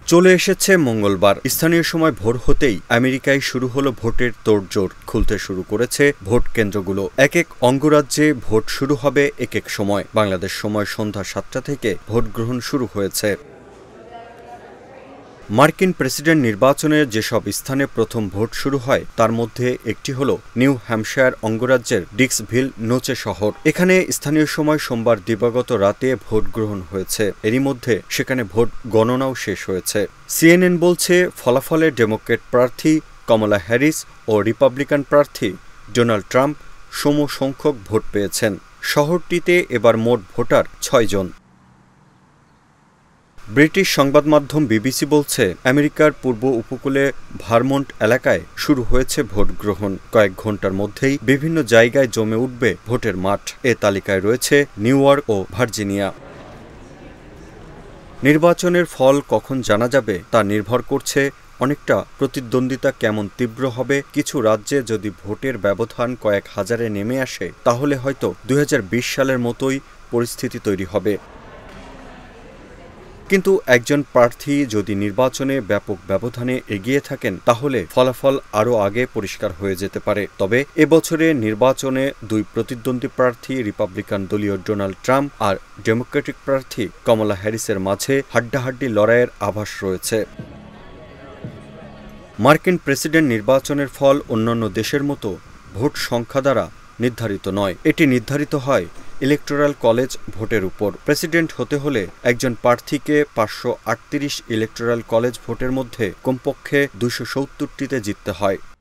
চলে এসেছে মঙ্গলবার। স্থানীয় সময় ভোর হতেই আমেরিকায় শুরু হলো ভোটের তোড়জোড়। খুলতে শুরু করেছে ভোট কেন্দ্রগুলো। এক এক অঙ্গরাজ্যে ভোট শুরু হবে এক এক সময়। বাংলাদেশ সময় সন্ধ্যা ৭টা থেকে ভোট গ্রহণ শুরু হয়েছে। মার্কিন প্রেসিডেন্ট নির্বাচনের যেসব স্থানে প্রথম ভোট শুরু হয় তার মধ্যে একটি হল নিউ হ্যাম্পশায়ার অঙ্গরাজ্যের ডিক্সভিল নোচে শহর। এখানে স্থানীয় সময় সোমবার দিবাগত রাতে ভোট গ্রহণ হয়েছে। এরই মধ্যে সেখানে ভোট গণনাও শেষ হয়েছে। সিএনএন বলছে, ফলাফলে ডেমোক্র্যাট প্রার্থী কমলা হ্যারিস ও রিপাবলিকান প্রার্থী ডোনাল্ড ট্রাম্প সমসংখ্যক ভোট পেয়েছেন। শহরটিতে এবার মোট ভোটার ৬ জন। ব্রিটিশ সংবাদ মাধ্যম বিবিসি বলছে, আমেরিকার পূর্ব উপকূলে ভারমন্ট এলাকায় শুরু হয়েছে ভোট গ্রহণ। কয়েক ঘন্টার মধ্যেই বিভিন্ন জায়গায় জমে উঠবে ভোটের মাঠ। এ তালিকায় রয়েছে নিউ ইয়র্ক ও ভার্জিনিয়া। নির্বাচনের ফল কখন জানা যাবে তা নির্ভর করছে অনেকটা প্রতিদ্বন্দ্বিতা কেমন তীব্র হবে। কিছু রাজ্যে যদি ভোটের ব্যবধান কয়েক হাজারে নেমে আসে তাহলে হয়তো ২০২০ সালের মতোই পরিস্থিতি তৈরি হবে। কিন্তু একজন প্রার্থী যদি নির্বাচনে ব্যাপক ব্যবধানে এগিয়ে থাকেন তাহলে ফলাফল আরও আগে পরিষ্কার হয়ে যেতে পারে। তবে এবছরে নির্বাচনে দুই প্রতিদ্বন্দ্বী প্রার্থী রিপাবলিকান দলীয় ডোনাল্ড ট্রাম্প আর ডেমোক্রেটিক প্রার্থী কমলা হ্যারিসের মাঝে হাড্ডাহাড্ডি লড়াইয়ের আভাস রয়েছে। মার্কিন প্রেসিডেন্ট নির্বাচনের ফল অন্যান্য দেশের মতো ভোট সংখ্যা দ্বারা নির্ধারিত নয়। এটি নির্ধারিত হয় ইলেকটোরাল কলেজ ভোটের উপর। প্রেসিডেন্ট হতে হলে একজন প্রার্থীকে ৫৩৮ ইলেকটোরাল কলেজ ভোটের মধ্যে কমপক্ষে ২৭০টিতে জিততে হয়।